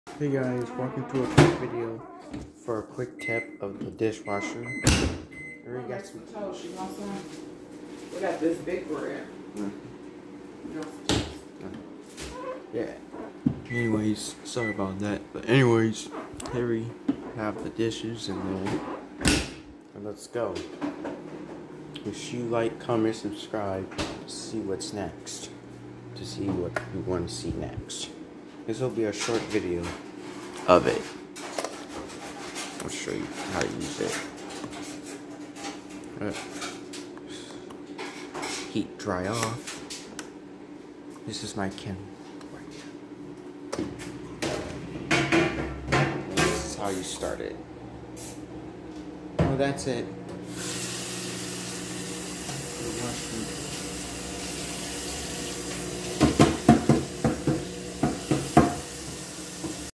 Hey guys, welcome to a quick video for a quick tip of the dishwasher. I already got some toast. You want some? We got this big bread. Yeah. Anyways, sorry about that. But anyways, here we have the dishes in there. And let's go. If you like, comment, subscribe to see what's next. To see what you want to see next. This will be a short video of it. I'll show you how to use it. Heat dry off. This is my kenmore. This is how you start it. Well, that's it.